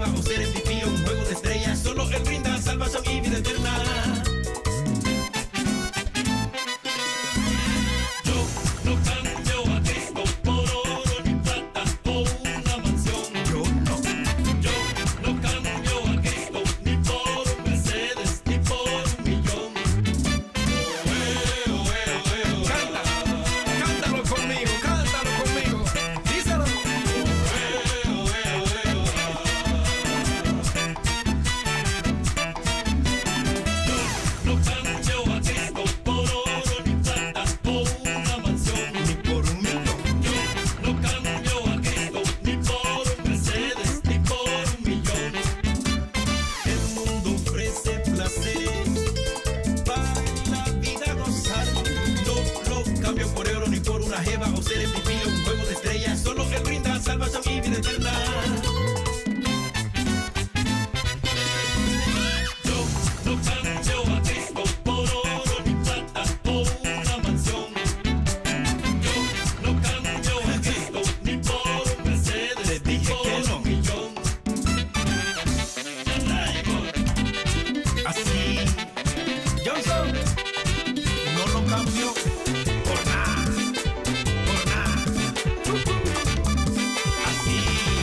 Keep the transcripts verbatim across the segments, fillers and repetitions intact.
jeva o ser M V P o un juego de estrellas. Solo Él brinda salvación y vida eterna. Yo no cambio a Cristo por oro ni plata o una mansión. Yo no. Yo no cambio a Cristo ni por un Mercedes ni por un millón. Oh, eh, oh, eh, oh, eh, oh. Canta, cántalo conmigo, cántalo conmigo. Díselo. No cambio a Cristo por oro ni plata o una mansión. Ni por un millón. Yo no cambio a Cristo ni por un Mercedes ni por un millón. El mundo ofrece placeres para la vida gozar. No lo cambio por oro ni por una jeva o ser M V P o un juego de estrellas. Solo Él brinda salvación y vida eterna. No cambio a Cristo por oro ni plata o una mansión. Yo no cambio a Cristo ni por un Mercedes ni por un millón. Así, Johnson, no lo cambio por nada, por nada. Así.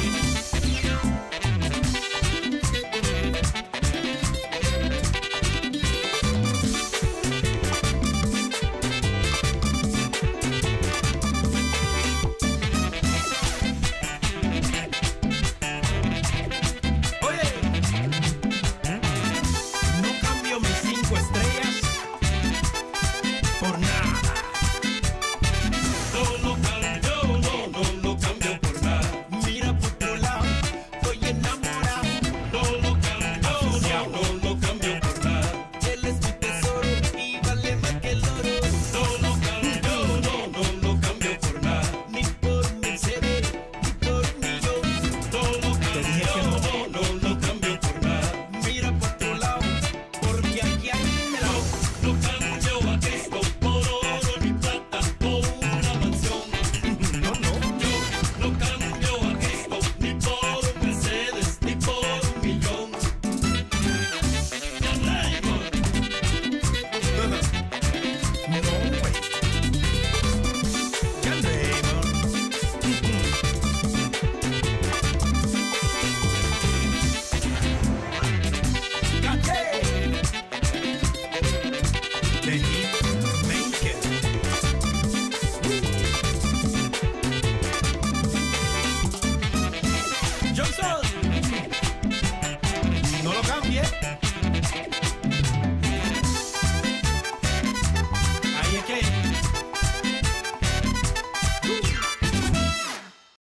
Oye, no cambio mis cinco estrellas por nada. No lo cambio, no, no lo cambio por nada. Mira por otro lado, estoy enamorado. No lo cambio, no, no lo cambio por nada. Él es mi tesoro y vale más que el oro. No lo cambio, no, no lo cambio por nada. Ni por un Mercedes, ni por un millón. No lo cambio, no, no lo cambio por nada. Mira por otro lado, porque aquí hay un lado. No cambio a Cristo por oro ni plata o una mansión. No, no. Yo no cambio a Cristo ni por un Mercedes ni por un millón. Ya Raymond. No, güey. Ya Raymond. Caché. The Hitmaker. Johnson.